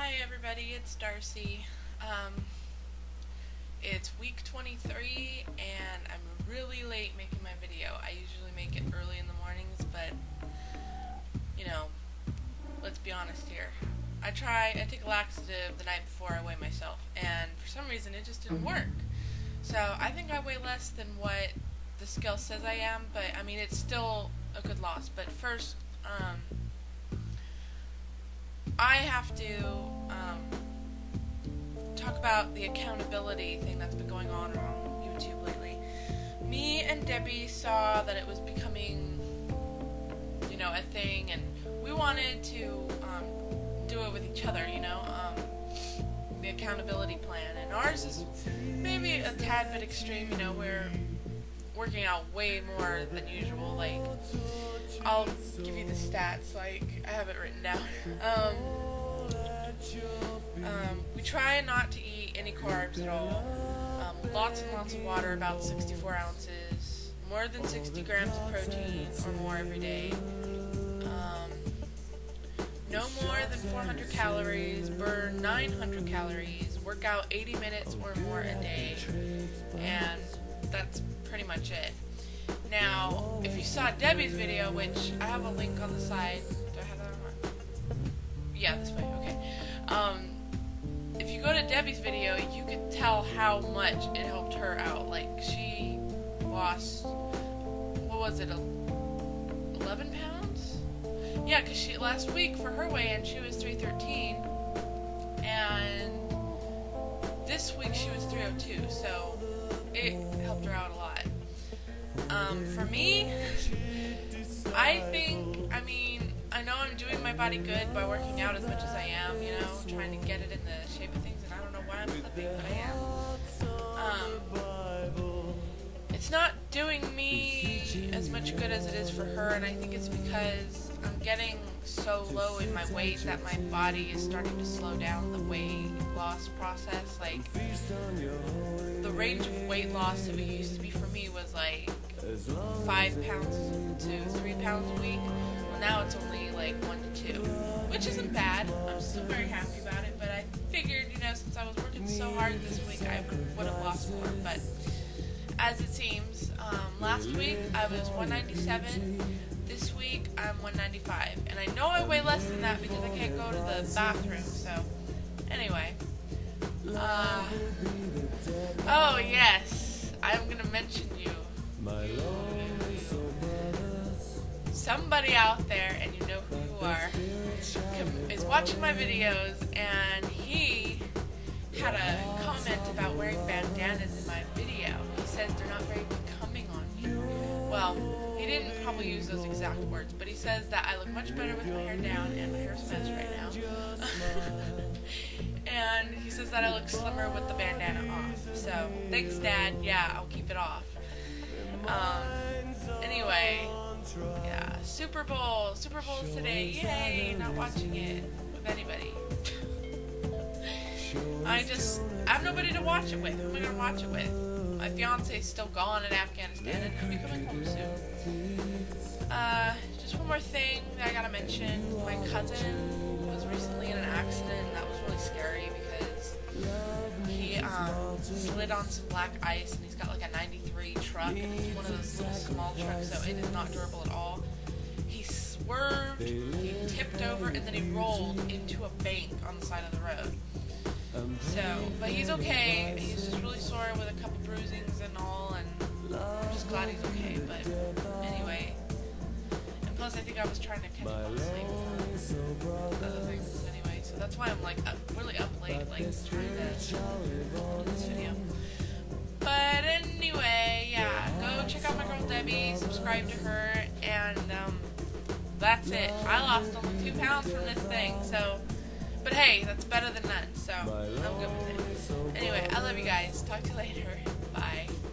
Hi everybody, it's Darcy. It's week 23 and I'm really late making my video. I usually make it early in the mornings, but you know, let's be honest here. I take a laxative the night before I weigh myself, and for some reason it just didn't work. So I think I weigh less than what the scale says I am, but I mean it's still a good loss. But first, I have to talk about the accountability thing that's been going on YouTube lately. Me and Debbie saw that it was becoming, you know, a thing, and we wanted to do it with each other, you know, the accountability plan. And ours is maybe a tad bit extreme, you know, we're working out way more than usual. Like, I'll give you the stats, like, I have it written down. We try not to eat any carbs at all. Lots and lots of water, about 64 ounces. More than 60 grams of protein or more every day. No more than 400 calories, burn 900 calories, work out 80 minutes or more a day, and that's pretty much it. Now, if you saw Debbie's video, which I have a link on the side, do I have that on? Yeah, this way, okay. If you go to Debbie's video, you could tell how much it helped her out. Like, she lost, what was it, 11 pounds? Yeah, because last week for her weigh-in, she was 313, and this week she was 302, so it helped her out a lot. For me, I know I'm doing my body good by working out as much as I am, you know, trying to get it in the shape of things, and I don't know why I'm flipping, but I am. It's not doing me as much good as it is for her, and I think it's because I'm getting so low in my weight that my body is starting to slow down the weight loss process. Like, the range of weight loss that it used to be for me was like 5 pounds to 3 pounds a week. Well, now it's only like 1 to 2, which isn't bad. I'm still very happy about it, but I figured, you know, since I was working so hard this week, I would have lost more. But as it seems, last week I was 197. This week I'm 195, and I know I weigh less than that because I can't go to the bathroom. So anyway, oh yes, I'm gonna mention you. Somebody out there, and you know who you are, is watching my videos, and he had a comment about wearing bandanas in my video. He says they're not very becoming on me. Well, he didn't probably use those exact words, but he says that I look much better with my hair down, and my hair's a mess right now. And he says that I look slimmer with the bandana off. So, thanks, Dad. Yeah, I'll keep it off. Anyway, yeah, Super Bowl's today. Yay, not watching it with anybody. I have nobody to watch it with. Who am I going to watch it with? My fiance's still gone in Afghanistan, and he'll be coming home soon. Just one more thing that I gotta mention. My cousin was recently in an accident, and that was really scary because he slid on some black ice, and he's got like a 93 truck, and it's one of those little small trucks, so it is not durable at all. He swerved, he tipped over, and then he rolled into a bank on the side of the road. So, but he's okay. He's just really sore with a couple bruisings and all, and I'm just glad he's okay. But anyway, and plus I think I was trying to catch him on sleep with other things. Anyway, so that's why I'm like really up late, like trying to do this video. But anyway, yeah, go check out my girl Debbie, subscribe to her, and that's it. I lost only 2 pounds from this thing, so. But hey, that's better than none, so I'm good with it. Anyway, I love you guys. Talk to you later. Bye.